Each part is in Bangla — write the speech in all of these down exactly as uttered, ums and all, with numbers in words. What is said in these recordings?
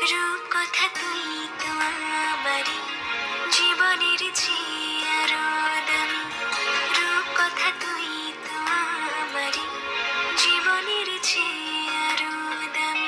রূপকথা তুই তো আমারই জীবনের চেয়ে আরো দামি। রূপকথা তুই তো আমারই জীবনের চেয়ে আরো দামি।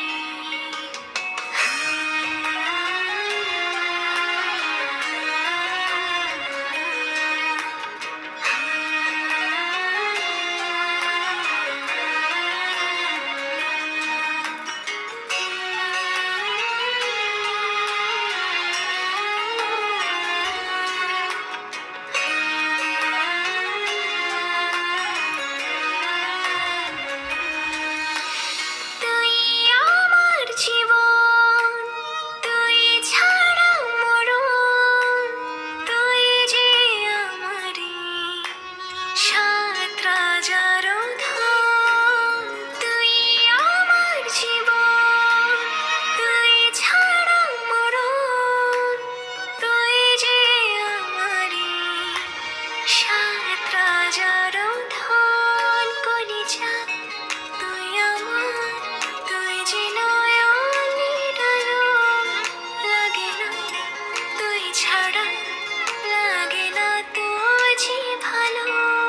তুই আমার জীবন, তুই ছাড়া মরণ, তুই যে আমারই সাত রাজার ধন। তুই আমার জীবন, তুই ছাড়া মরণ, তুই যে আমারই সাত রাজার ধন। কলিজা তুই আমার, তুই যে নয়নের আলো। লাগে না তুই ছাড়া, লাগে না তুই যে ভালো।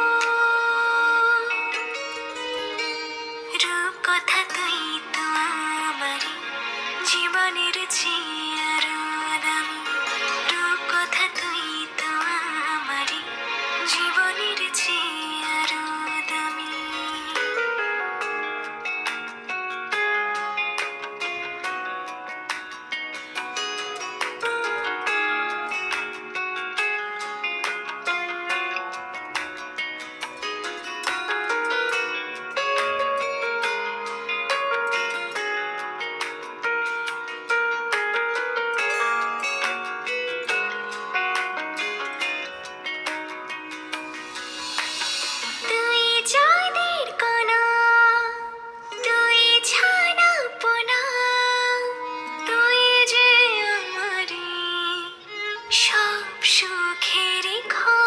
রূপকথা তুই তো আমারই জীবনের চেয়ে আরো দামি। রূপকথা তুই তো আমারই জীবনের চেয়ে আরো দামি। তুই চাঁদের কণা, তুই ছানা পোনা, তুই যে আমারই সব সুখের খোঁজ।